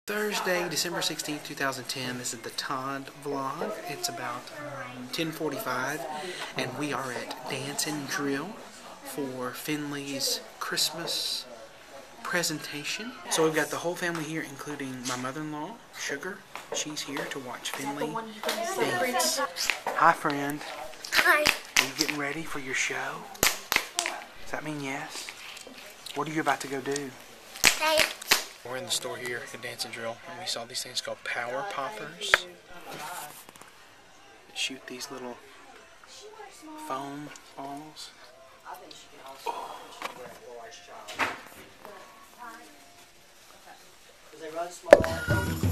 Thursday, December 16th, 2010. This is the Todd vlog. It's about 10:45, and we are at Dance and Drill for Finley's Christmas presentation. So we've got the whole family here, including my mother-in-law, Sugar. She's here to watch Finley dance. Hi, friend. Hi. Are you getting ready for your show? Does that mean yes? What are you about to go do? Dance. We're in the store here at Dance and Drill, and we saw these things called power poppers. That shoot these little foam balls. They run small.